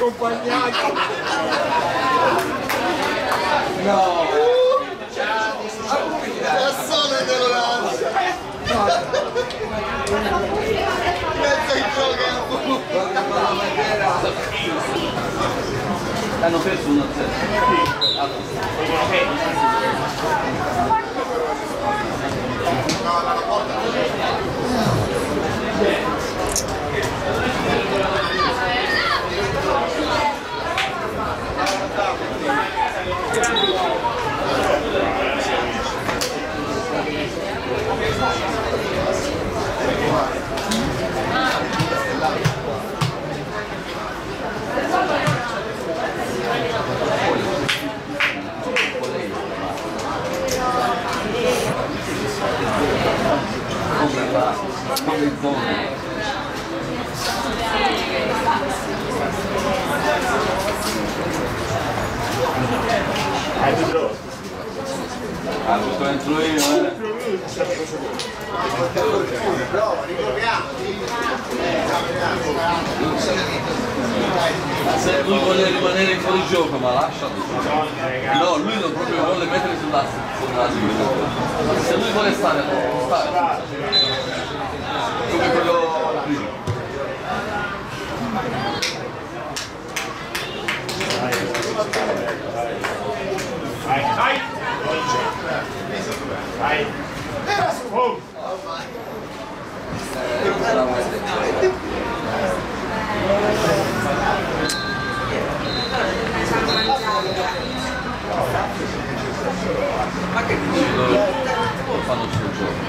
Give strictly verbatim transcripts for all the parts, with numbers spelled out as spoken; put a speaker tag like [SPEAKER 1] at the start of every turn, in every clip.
[SPEAKER 1] accompagnato.
[SPEAKER 2] No.
[SPEAKER 1] Da solo te lo lancio. Mezzo in gioco.
[SPEAKER 2] Hanno perso uno a zero.
[SPEAKER 1] No, dalla porta.
[SPEAKER 3] Hai tutto?
[SPEAKER 2] Ah, questo entro io, eh. Se lui vuole rimanere in fuori gioco, ma lascialo. No, lui non proprio vuole mettere sulla sulla sicurezza. Se lui vuole stare, può stare. Come quello prima.
[SPEAKER 3] Vai, vai! Vai! Oh!
[SPEAKER 2] Ma che dici loro fanno il suo gioco?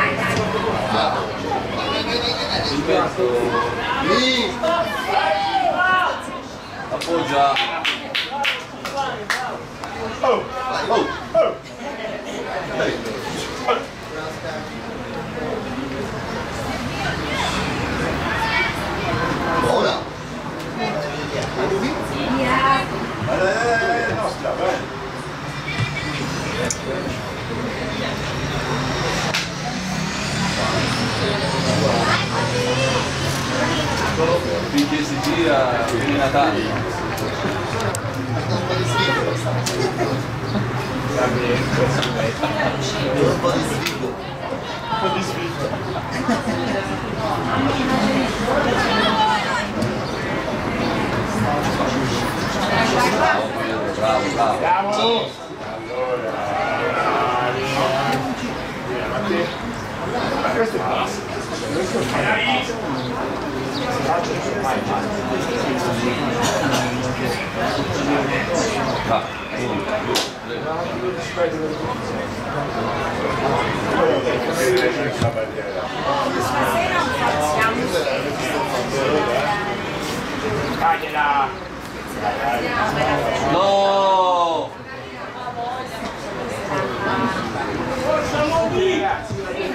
[SPEAKER 2] Il vento lì appoggia.
[SPEAKER 3] Oh!
[SPEAKER 2] Oh!
[SPEAKER 3] Oh!
[SPEAKER 1] Ora.
[SPEAKER 3] Eh, nostra, vai!
[SPEAKER 2] Finché si gira di Natale.
[SPEAKER 1] Un po' di sfigo. Un po' di sfigo.
[SPEAKER 3] Un po' di sfigo.
[SPEAKER 2] Bravo, bravo.
[SPEAKER 3] Bravo! Allora... Ma questo è basso. Questo è
[SPEAKER 2] Va.
[SPEAKER 3] Tagliela!
[SPEAKER 2] No!
[SPEAKER 3] Siamo qui, ragazzi!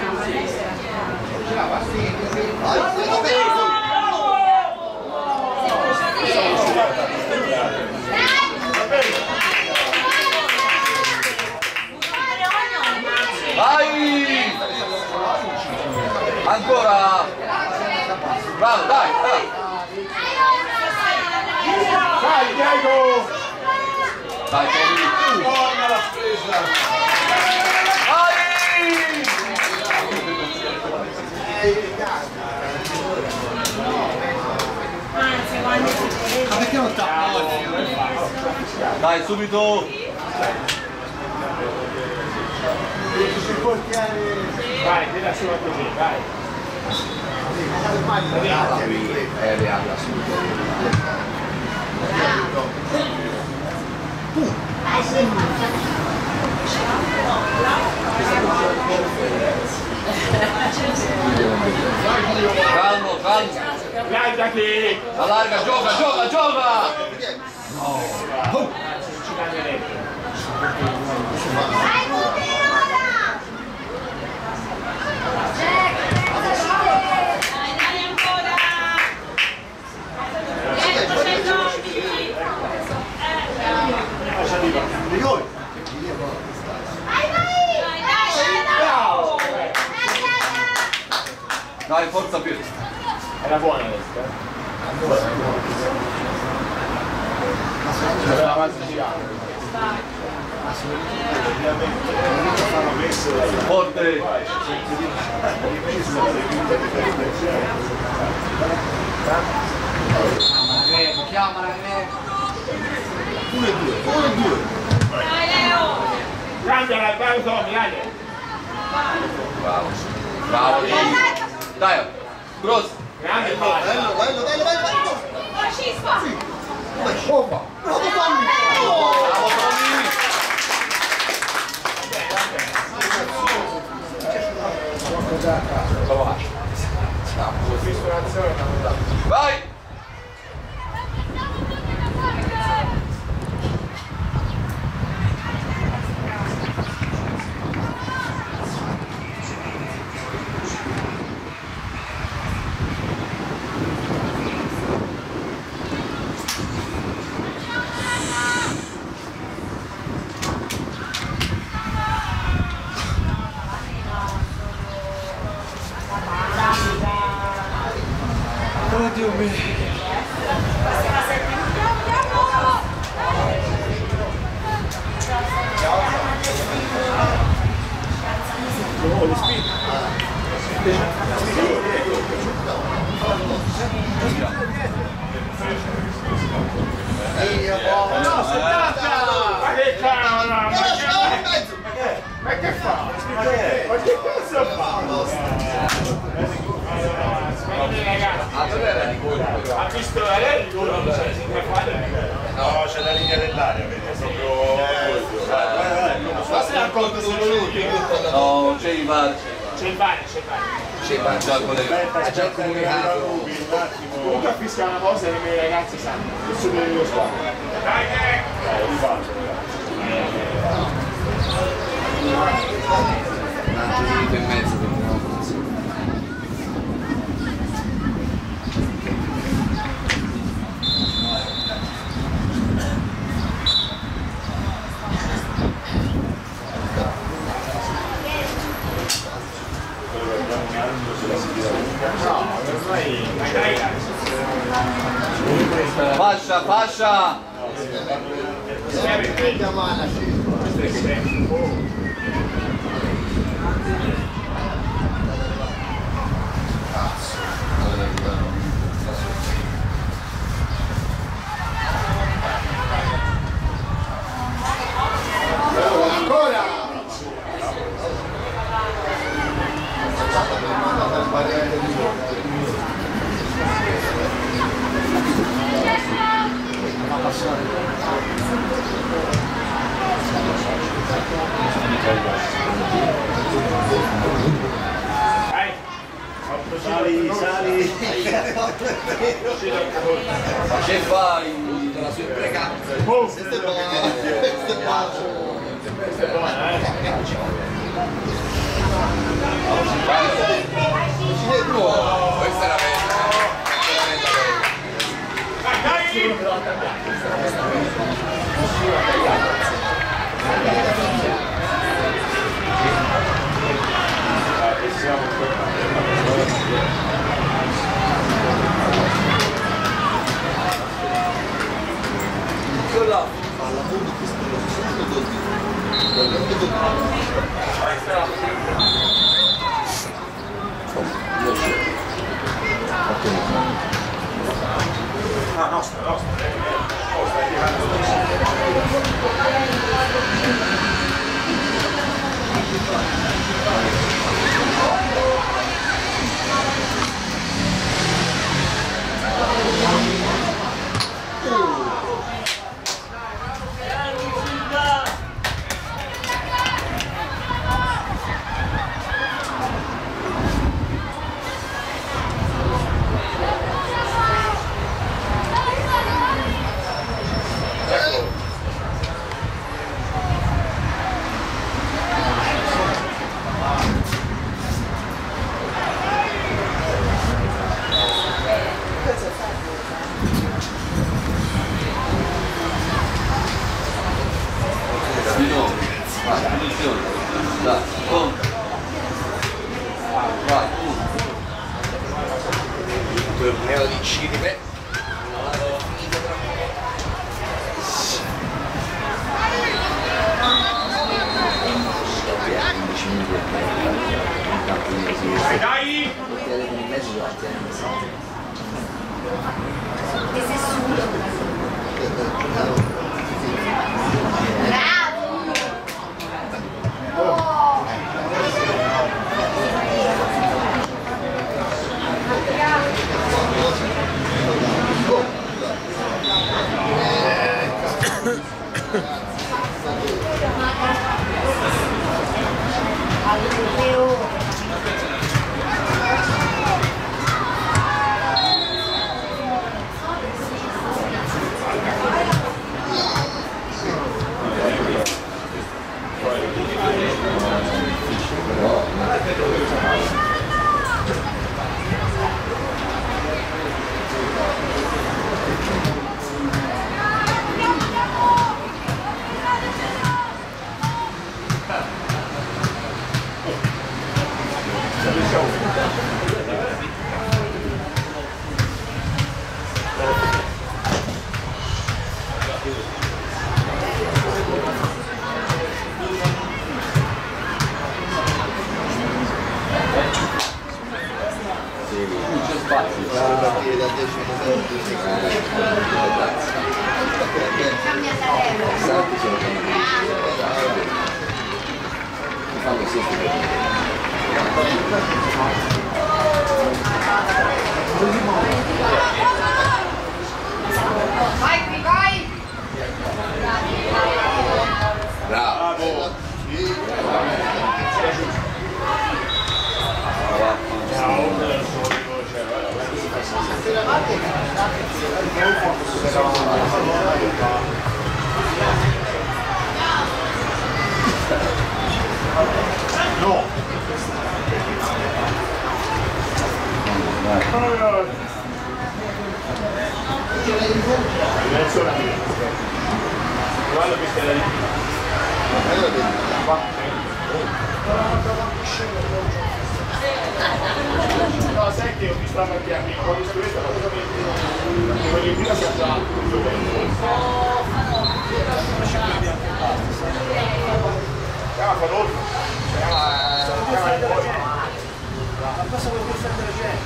[SPEAKER 2] Vai! Ancora! Bravo, dai, dai!
[SPEAKER 3] Vai, Diego!
[SPEAKER 2] Dai, Tommy!
[SPEAKER 3] Torna la spesa!
[SPEAKER 2] Vai!
[SPEAKER 1] Ma perché non tappa?
[SPEAKER 2] Dai, subito!
[SPEAKER 3] Vai, tira solo così, vai!
[SPEAKER 1] Eh, reala subito.
[SPEAKER 2] Calmo, calmo!
[SPEAKER 3] Guardati!
[SPEAKER 2] Allarga, gioca, gioca, gioca! No!
[SPEAKER 3] Ci cambierebbe.
[SPEAKER 1] Rigore!
[SPEAKER 3] Bravo!
[SPEAKER 2] Dai, forza Pietro!
[SPEAKER 3] Era buona questa. la mazza girata.
[SPEAKER 2] Forte!
[SPEAKER 4] Chiamala Greco, chiamala Greco.
[SPEAKER 1] uno e due, uno e due.
[SPEAKER 3] Dai Leo! Cambiala il bravo Tommy, dai!
[SPEAKER 2] Bravo! Bravo lì! Dai! Cross!
[SPEAKER 3] Grande il palo!
[SPEAKER 1] Bello, bello, bello, bello, bello.
[SPEAKER 3] Fascismo!
[SPEAKER 1] Opa. Bravo Tommy.
[SPEAKER 2] Bravo Tommy! Vai!
[SPEAKER 1] Oddio mio.
[SPEAKER 3] No, settanta! Ma che cavolo! Ma che fa? Ma che cazzo fa?
[SPEAKER 2] Ah, dove era di colpo?
[SPEAKER 3] Ha visto la lei di colpo?
[SPEAKER 5] No, c'è la linea dell'aria, vedi, è proprio...
[SPEAKER 1] Ma sei accolto solo lui?
[SPEAKER 2] No, c'è il VAR.
[SPEAKER 3] C'è il bar, c'è il bar.
[SPEAKER 2] C'è il VAR già collegato.
[SPEAKER 5] Aspetta, già comunicato. Un attimo.
[SPEAKER 3] Comunque fischia una cosa che i miei ragazzi sanno. Il super dello squadra. Dai,
[SPEAKER 5] Eh, rifatto, ragazzi.
[SPEAKER 2] Un altro minuto e mezzo per una cosa. Fascia, fascia!
[SPEAKER 5] Sali, sali.
[SPEAKER 2] Che fai?
[SPEAKER 1] La sua imprecata.
[SPEAKER 3] Oh,
[SPEAKER 1] Questo è buono. Questo è buono.
[SPEAKER 3] questa è buona, eh.
[SPEAKER 2] Questa è la vera.
[SPEAKER 5] Ah, nostra, nostra. Di nuovo. Vai, attenzione. Dai, conta. Vai, uno.
[SPEAKER 1] Torneo di cinema.
[SPEAKER 5] undici minuti in campo di
[SPEAKER 3] Dai, dai!
[SPEAKER 5] il portiere con il mezzo lo tiene.
[SPEAKER 6] Che sei sudo. Bravo! Oh! Cambia Salerno.
[SPEAKER 5] Fanno sempre
[SPEAKER 6] Vai qui, vai!
[SPEAKER 5] bravo.
[SPEAKER 3] No! Adesso la mia. Guarda questa è la no, sai che ho visto anche a me un po' di sicurezza, ma quelli prima si già chiama Fadolfo, chiama il poi. Ma passa per questa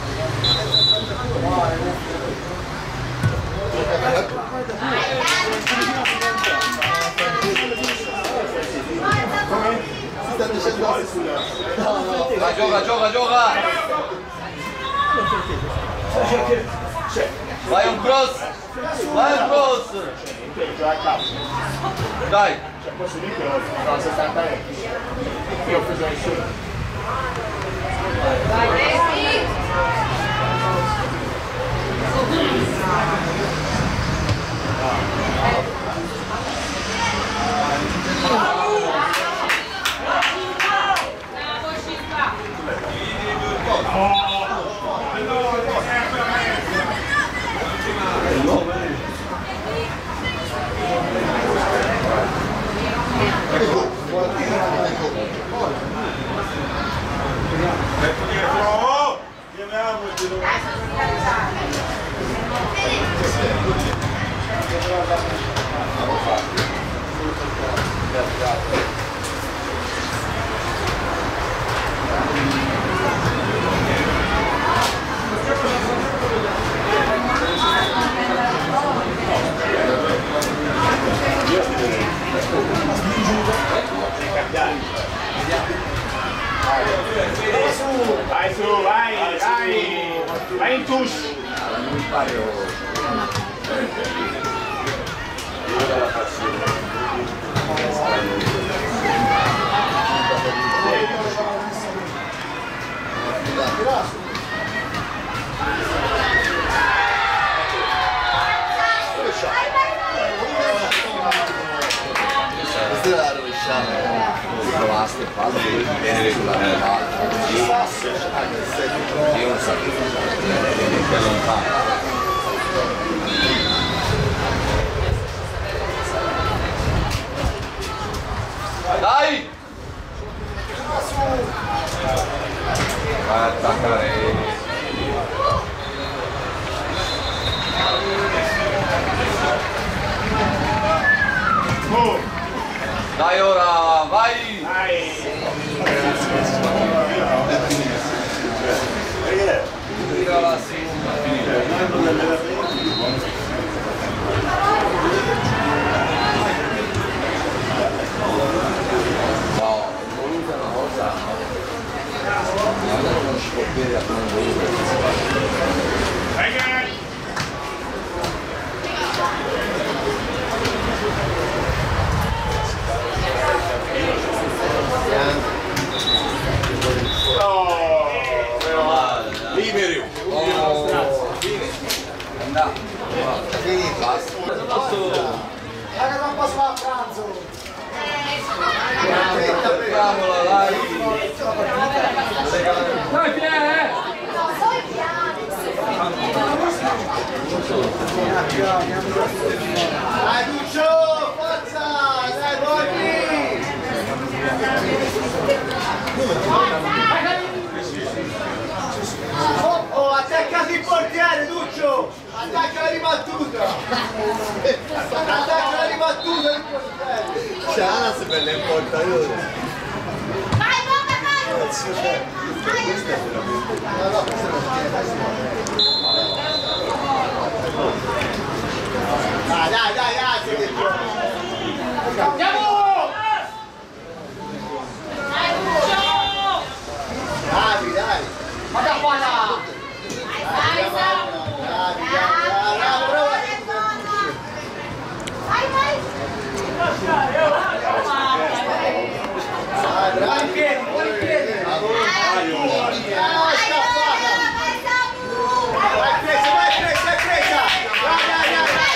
[SPEAKER 2] Vai, gioca, gioca, gioca! Vai un cross! Vai un cross! Dai!
[SPEAKER 3] Cioè posso dire che ho sessanta metri. Io ho preso nessuno.
[SPEAKER 6] Vai, Messi!
[SPEAKER 3] Vai su, vai, vai! Vai in touche!
[SPEAKER 5] Non pare questa è la rovesciata, provaste qua, dove viene sulla palla, io non so che non fa.
[SPEAKER 2] Dai! Vai a attaccare.
[SPEAKER 3] Oh,
[SPEAKER 2] Dai ora, vai!
[SPEAKER 3] vai!
[SPEAKER 2] non ci può bere a come
[SPEAKER 1] Liberi!
[SPEAKER 2] andate, finita.
[SPEAKER 3] Raga, non posso fare a pranzo!
[SPEAKER 2] Cavola, dai!
[SPEAKER 3] Dai, Pierre! Dai, Lucio! Forza! Dai, Bobby! Oh, oh, attaccato il portiere, Lucio! Attacca la ribattuta! Attacca la ribattuta il portiere!
[SPEAKER 1] C'è Anas per le portatori.
[SPEAKER 6] Vai, Boca, vai!
[SPEAKER 1] Questa è veramente... No, no, questa è
[SPEAKER 3] Dai, dai, dai, alzi! Andiamo! Dai, dai! Vada qua là!
[SPEAKER 6] Vai, Samu!
[SPEAKER 3] Bravi, bravi, bravo, bravo!
[SPEAKER 6] Vai, vai!
[SPEAKER 3] Dai, bravi! In piedi, buoni in piedi!
[SPEAKER 6] Vai,
[SPEAKER 3] Ah, scappata!
[SPEAKER 6] vai, Samu!
[SPEAKER 3] Vai presa, vai presa, vai presa! Vai, dai, dai, dai!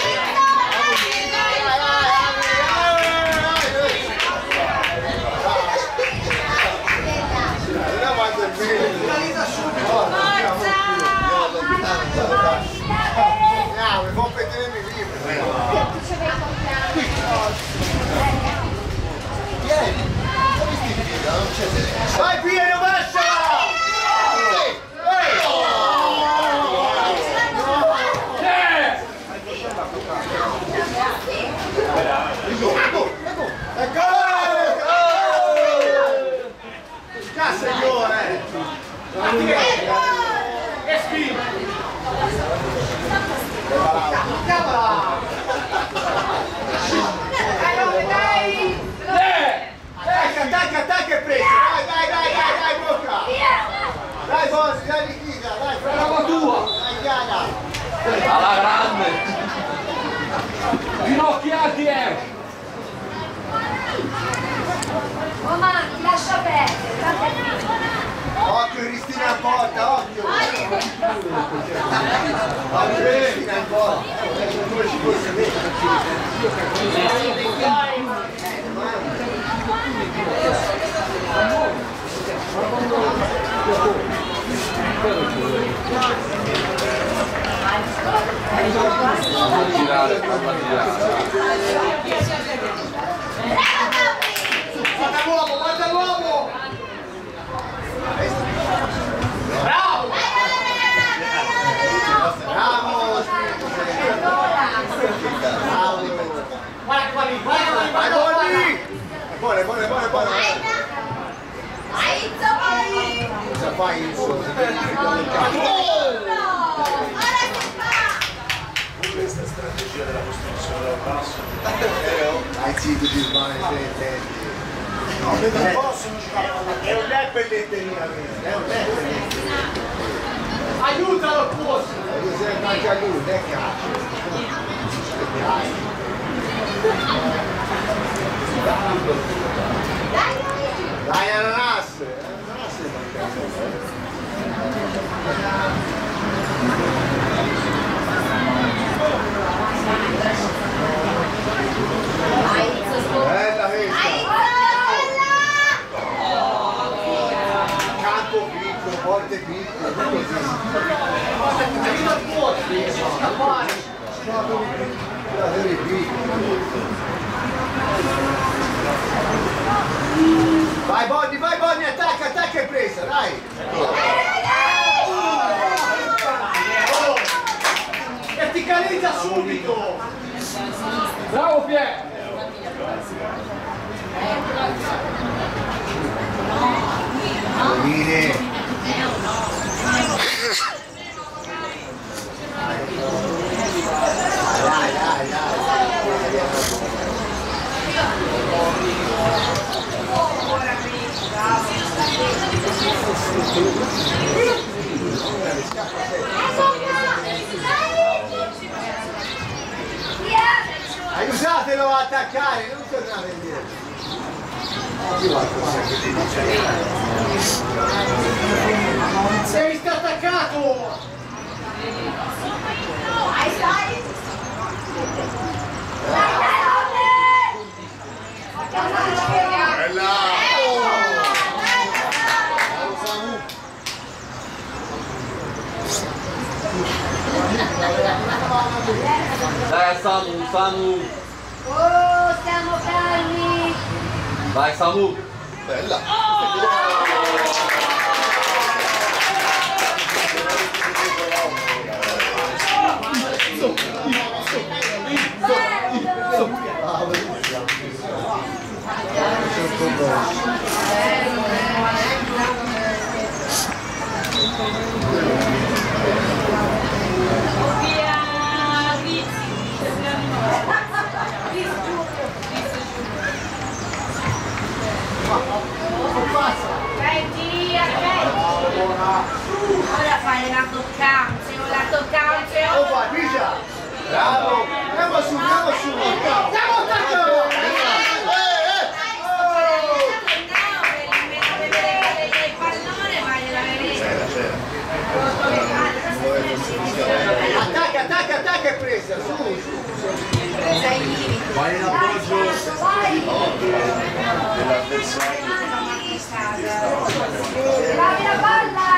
[SPEAKER 3] Andiamo, mi fa vedere i libri.
[SPEAKER 1] Vieni! Come sti figlia? Non c'è senso.
[SPEAKER 3] Vai Piero, basta! Ecco! Cazzo, signore! E spina! Chiamala! Attacca, attacca, attacca e presa! Dai, dai, dai, dai, dai, Bocca! Dai, Bossi, dai, Nikita, dai, brava tua! Dai, Chiara!
[SPEAKER 2] Alla grande!
[SPEAKER 3] Ginocchiati, eh!
[SPEAKER 6] Mamma, ti lascia perdere, tanto è finito.
[SPEAKER 3] Occhio Cristina in porta, occhio! Occhio Cristina in porta! Come ci puoi sapere?
[SPEAKER 2] Non girare, non girare.
[SPEAKER 3] Guarda l'uomo, guarda l'uomo! Bravo! Bravo! Guarda qua lì, guarda qua lì, guarda qua lì! Buone, buone, buone, buone!
[SPEAKER 6] Vai, Zopoli!
[SPEAKER 3] Cosa fai il suo?
[SPEAKER 6] Ora si fa!
[SPEAKER 1] Questa strategia della costruzione dal basso.
[SPEAKER 3] Hai zitto di smanettere. No, non possono giocare con la... È un lep per letterina, è un lep per letterina. Aiutalo, posto! Devi sempre anche a lui, è calcio.
[SPEAKER 6] Dai, dai!
[SPEAKER 3] Dai, ananas! Ananas è bella questa! Campo piccolo, porte piccole, tutto così. Arriva al fuoco, scappare! Giocatori piccoli. Vai Bonnie, vai Bonnie, attacca, attacca e presa, dai! Verticalizza subito! Bravo Pier! Bene! Dai, dai, dai! Aiutatelo a attaccare, non tornare indietro. Sei stato attaccato!
[SPEAKER 6] Dai, dai! Dai, dai,
[SPEAKER 1] Bella!
[SPEAKER 2] Dai Samu, Samu!
[SPEAKER 6] oh, siamo calmi!
[SPEAKER 2] Vai Samu!
[SPEAKER 1] Bella!
[SPEAKER 6] Prendi, aspetti! Ora fai la toccante, la toccante!
[SPEAKER 3] Oh, vai, pigia! Bravo! Andiamo su, andiamo su! Andiamo attaccato! Attacca, attacca, attacca e presa! Su, su!
[SPEAKER 6] Presa ai limiti!
[SPEAKER 1] Vai in appoggio!
[SPEAKER 6] Vai! Bravi la palla!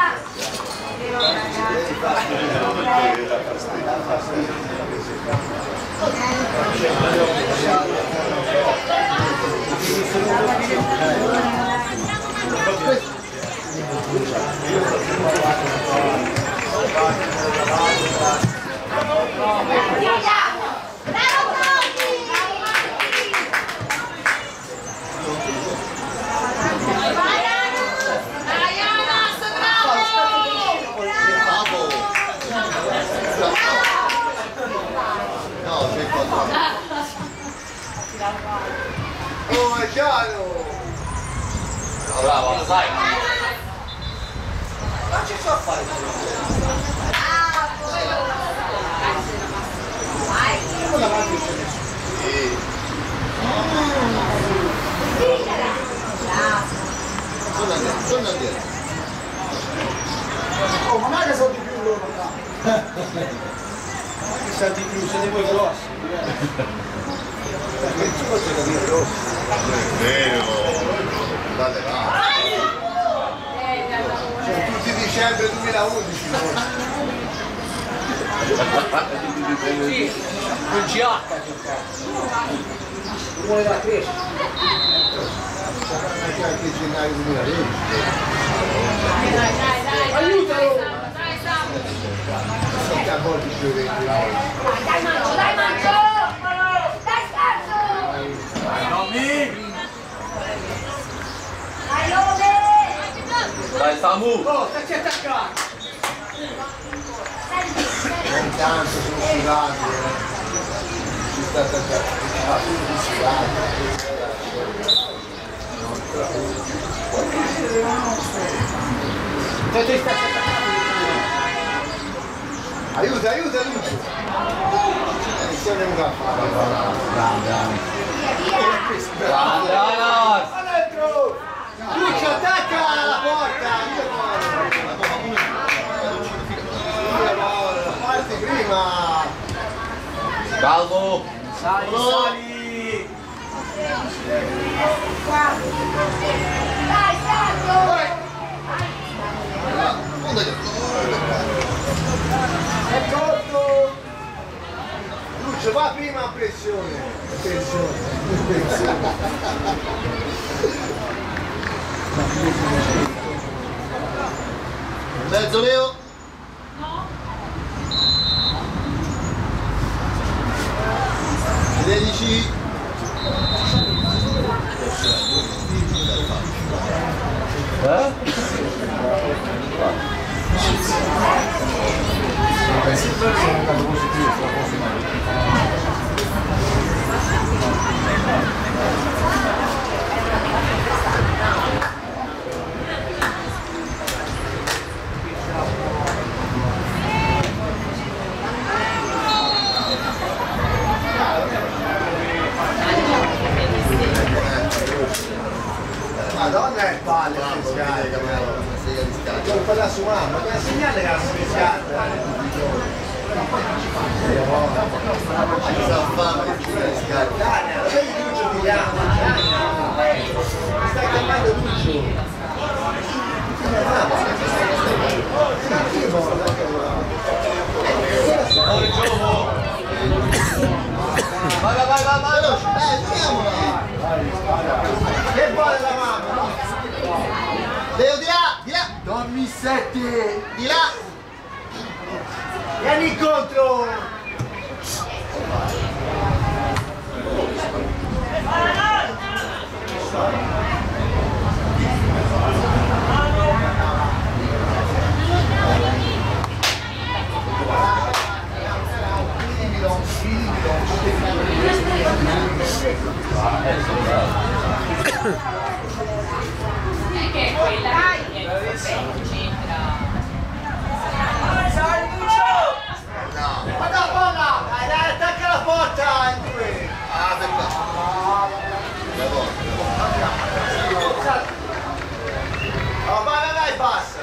[SPEAKER 3] Oh, è chiaro!
[SPEAKER 2] Bravo, sai!
[SPEAKER 3] Non ci so a fare!
[SPEAKER 1] Torna dietro!
[SPEAKER 3] Oh, ma non è che sono di più loro qua! Che sa di più, siete voi grossi! Perché ci fosse da dire grossi!
[SPEAKER 1] Vero! Date là!
[SPEAKER 3] Sono tutti dicembre duemilaundici!
[SPEAKER 4] Non ci acca giocare. Vuole da crescere.
[SPEAKER 3] Anche gennaio duemilaventi!
[SPEAKER 6] Dai, dai, dai!
[SPEAKER 3] Aiutalo!
[SPEAKER 6] Dai, Samu!
[SPEAKER 3] Che a volte ci vedi!
[SPEAKER 6] Dai, dai, Mancio, dai, Mancio! Dai, scherzo!
[SPEAKER 4] Dai, Tommy!
[SPEAKER 6] Dai, Lode!
[SPEAKER 2] Dai Samu!
[SPEAKER 3] Oh, stacci attaccato!
[SPEAKER 6] Senti, senti!
[SPEAKER 3] Intanto sono sudati, eh! Ci sta attaccato! Ah, sono sudati! Aiuta, aiuta Lucio! Iniziamo a fare!
[SPEAKER 2] Grande Anas!
[SPEAKER 3] Dentro! Lucio, attacca la porta! La parte prima!
[SPEAKER 2] Calmo!
[SPEAKER 4] Sali, sali!
[SPEAKER 6] Dai, Santo!
[SPEAKER 3] È corto! Lucio, va prima a pressione! Pressione!
[SPEAKER 1] Mezzo Leo! tredici!
[SPEAKER 2] Eh?
[SPEAKER 3] quella sua mamma, ma segnale che la speziata.
[SPEAKER 1] Ci sa fame che ci dai scarpe.
[SPEAKER 3] Dai, vedi Duccio ti chiama. Mi stai chiamando Duccio.
[SPEAKER 2] Vai, vai, vai, vai, vai!
[SPEAKER 1] Eh, andiamola!
[SPEAKER 3] Che vuole la mamma?
[SPEAKER 1] Leo di là, di là!
[SPEAKER 2] Dormi sette!
[SPEAKER 1] Di là!
[SPEAKER 3] Vieni incontro!
[SPEAKER 6] Che quella c'entra.
[SPEAKER 3] Ma da palla! Dai, dai, attacca la porta! In due!
[SPEAKER 1] Ah, peccato!
[SPEAKER 3] Oh, vai, vai, vai, passa!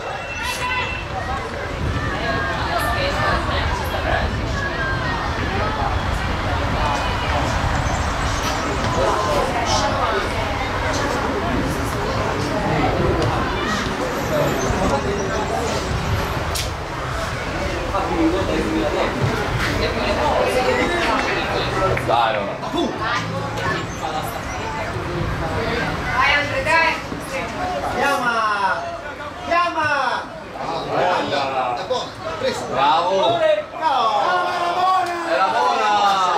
[SPEAKER 2] Dai, ora!
[SPEAKER 6] Vai Andre, dai.
[SPEAKER 3] Chiama! Chiama!
[SPEAKER 1] Bella! È buona, preso!
[SPEAKER 2] Bravo!
[SPEAKER 3] No!
[SPEAKER 2] Era buona!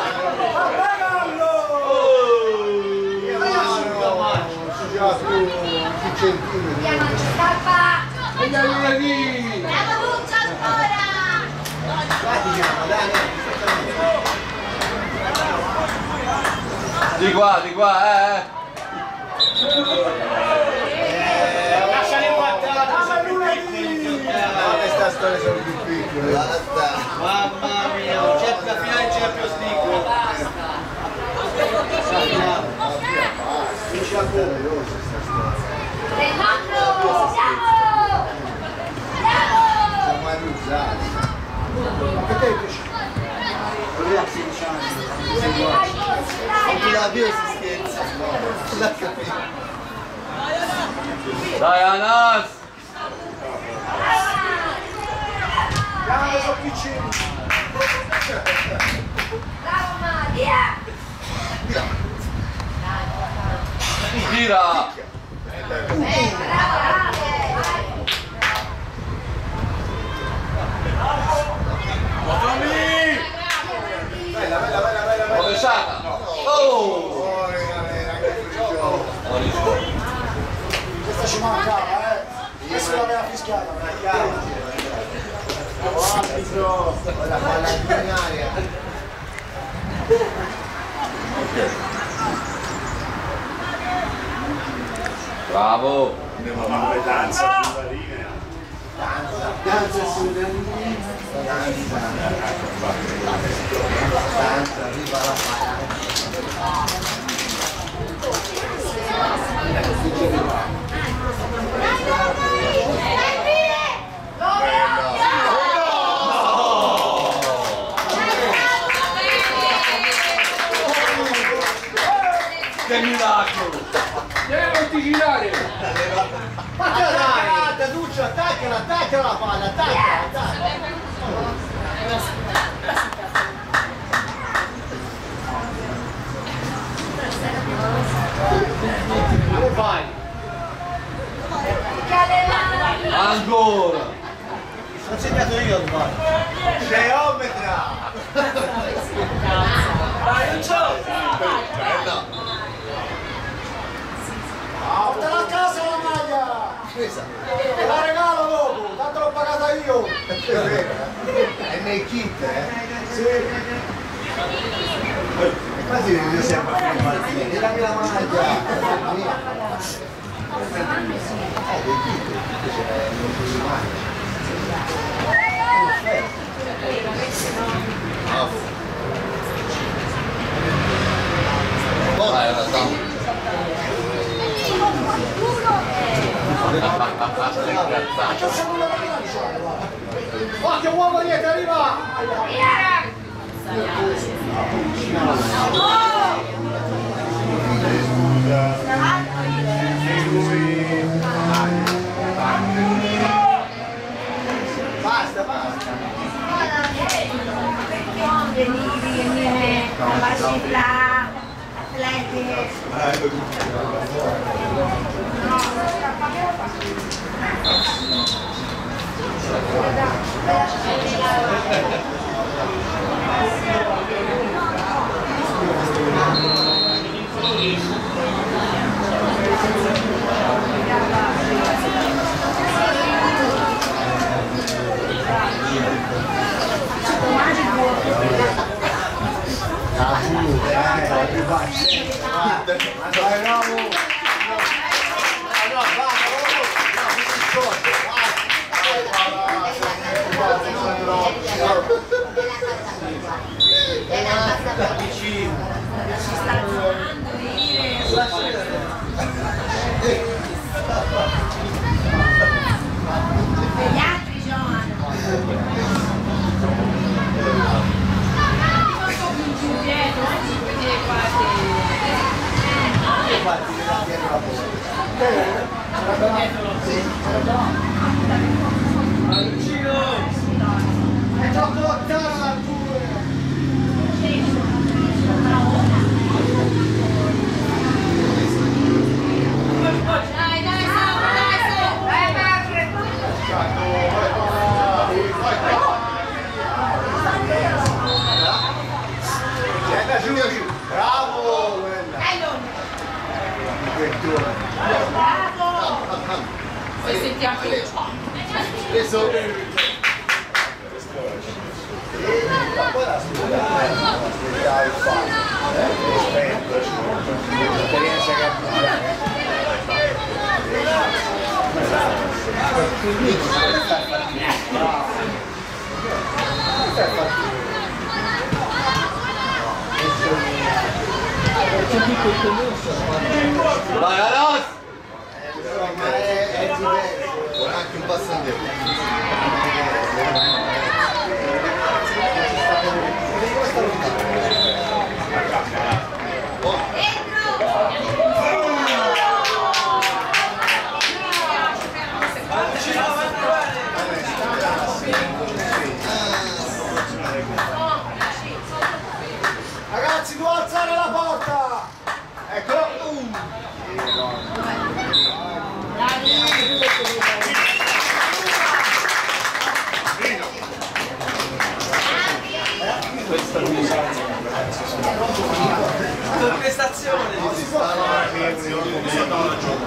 [SPEAKER 6] Via, non ci scappa.
[SPEAKER 2] Andiamo lì!
[SPEAKER 6] Bravo Duccio ancora.
[SPEAKER 3] Dai, ti chiama, dai, dai!
[SPEAKER 2] Di qua, di qua, eh!
[SPEAKER 3] Lasciali impattare! Ma questa storia sono più piccole!
[SPEAKER 1] Mamma mia, non c'è la finale in Champions League!
[SPEAKER 3] Dici a voi!
[SPEAKER 6] Del nonno, siamo. Andiamo.
[SPEAKER 3] Siamo aiutati! Ma che te dici?
[SPEAKER 4] Lui ha sedici anni.
[SPEAKER 6] Dai, Bossi, dai.
[SPEAKER 1] Non la più si scherza! L'ha capito!
[SPEAKER 2] Dai, Anas!
[SPEAKER 3] Chiama, sono piccini!
[SPEAKER 6] Bravo Maria.
[SPEAKER 2] Gira!
[SPEAKER 6] Eh, bravo,
[SPEAKER 3] Bella, bella, bella, bella, bella!
[SPEAKER 2] Rovesciata! Oh!
[SPEAKER 3] Fuori, Galera, che gioco!
[SPEAKER 4] Questa ci mancava, eh. Questo l'aveva fischiata.
[SPEAKER 3] Arbitro! La palla in aria!
[SPEAKER 2] Bravo!
[SPEAKER 1] Ma danza sulla linea!
[SPEAKER 3] Danza sulle linee! Danza! Danza, viva la palla!
[SPEAKER 2] Che miracolo!
[SPEAKER 5] Devi non ti girare!
[SPEAKER 3] Ma che attaccata, Duccio, attaccala, attaccala la palla, attaccala, attaccala! Dove vai?
[SPEAKER 2] Ancora!
[SPEAKER 3] L'ho segnato io ormai! Geometra!
[SPEAKER 5] Dai, non c'ho!
[SPEAKER 1] Bella!
[SPEAKER 3] Portala a casa la maglia!
[SPEAKER 1] Presa!
[SPEAKER 3] Te la regalo dopo, tanto l'ho pagata io! È nei kit, eh? Sì! E quasi io sempre a fare partire, ti dammi la maglia! Eh, dei kit, invece non ti rimane.
[SPEAKER 1] Buona!
[SPEAKER 2] Dai, ora sta.
[SPEAKER 3] Occhio uomo dietro, arriva! Basta, basta.
[SPEAKER 6] Se sentiamo
[SPEAKER 1] Preso.
[SPEAKER 3] Poi la studiare il fatto, l'esperienza che
[SPEAKER 2] Vai Aras!
[SPEAKER 3] ma è, è diverso.
[SPEAKER 1] Ora anche un passo indietro.
[SPEAKER 3] Ragazzi, devo alzare la porta! Ecco!
[SPEAKER 2] Questa qui.
[SPEAKER 1] Prestazione!